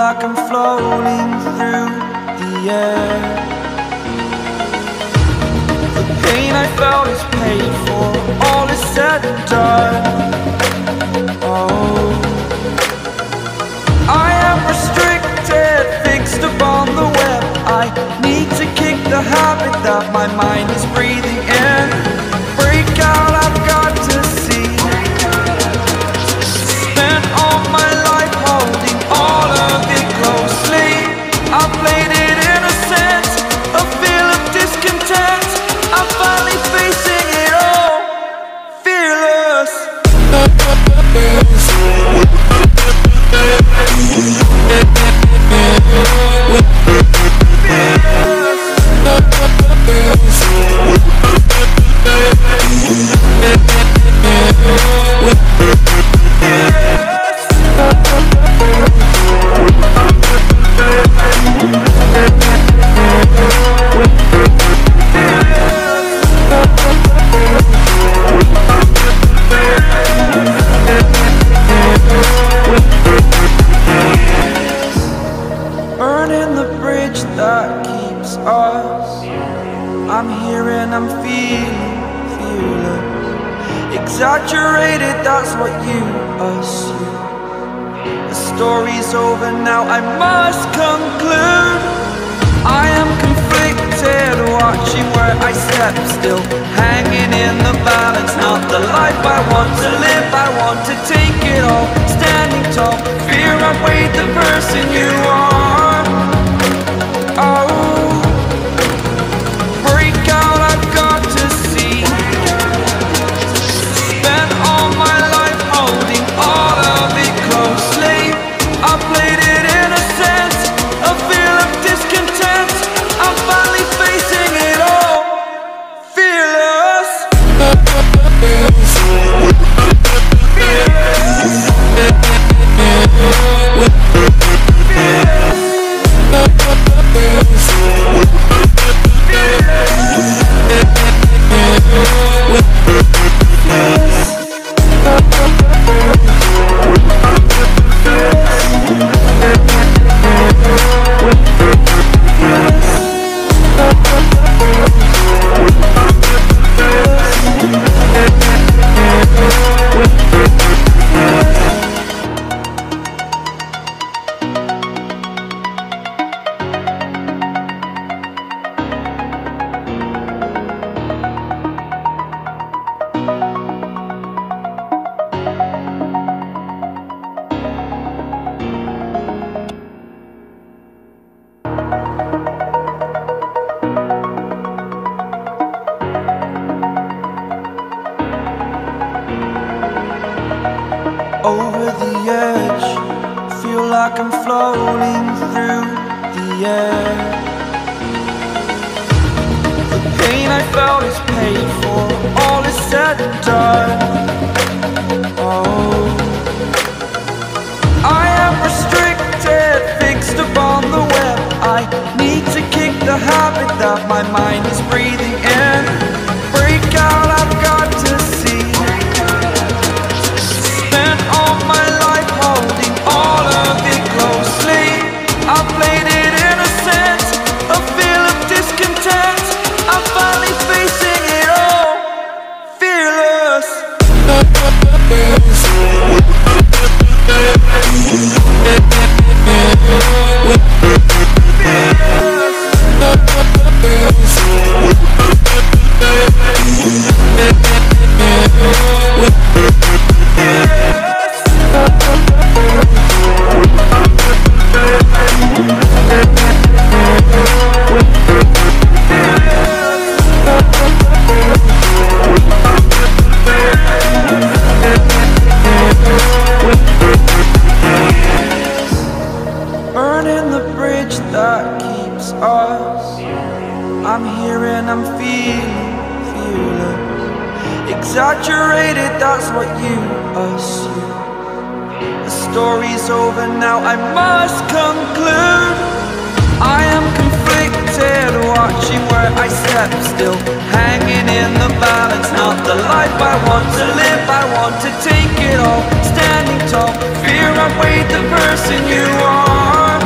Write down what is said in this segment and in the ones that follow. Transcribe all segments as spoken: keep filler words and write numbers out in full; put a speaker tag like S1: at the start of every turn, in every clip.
S1: like I'm floating through the air. The pain I felt is paid for, all is said and done. Oh, I am restricted, fixed upon the web. I need to kick the habit that my mind is breathing in. Break out, I've got to see. Spent all my life holding all of it closely. I played it innocent, a feel of discontent. I'm finally facing it all, fearless. Burning the bridge that keeps us. I'm here and I'm feeling fearless. Exaggerated, that's what you assume. The story's over now, I must conclude. I am conflicted, watching where I step still, hanging in the balance. Not the life I want to live, I want to take it all. Standing tall, fear outweighed the person you are. Oh, break out, I've got to see. Spent all my life holding all of it closely. I played it innocent, a feel of discontent. I'm finally facing it all, fearless. Over the edge, feel like I'm floating through the air. The pain I felt is paid for, all is said and done. Oh, I am restricted, fixed upon the web. I need to kick the habit that my mind is breathing in. Break out, I've got to see. Spent all my life holding all of it closely. I played it innocent, a feel of discontent. I'm finally facing it all, fearless. Burning the bridge that keeps us. I'm here and I'm feeling fearless. Exaggerated, that's what you assume. The story's over now, I must conclude. I am conflicted, watching where I step still, hanging in the balance. Not the life I want to live, I want to take it all. Standing tall, fear outweighed the person you are.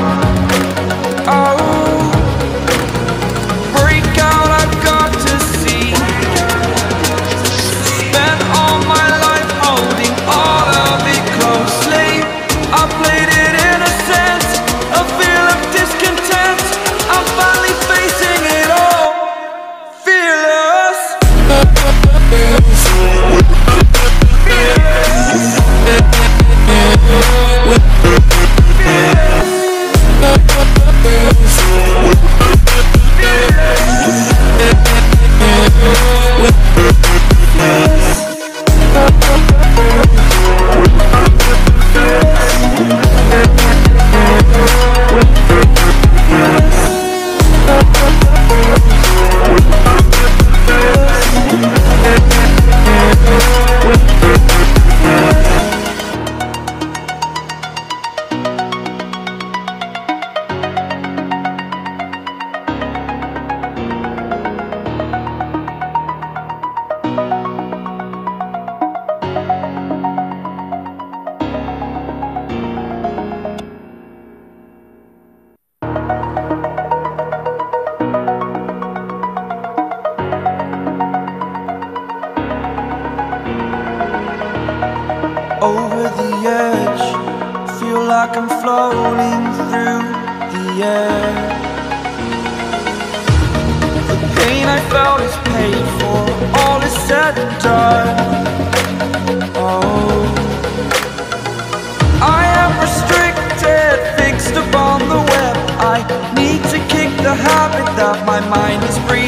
S1: like I'm floating through the air. The pain I felt is paid for, all is said and done. Oh, I am restricted, fixed upon the web. I need to kick the habit that my mind is breathing.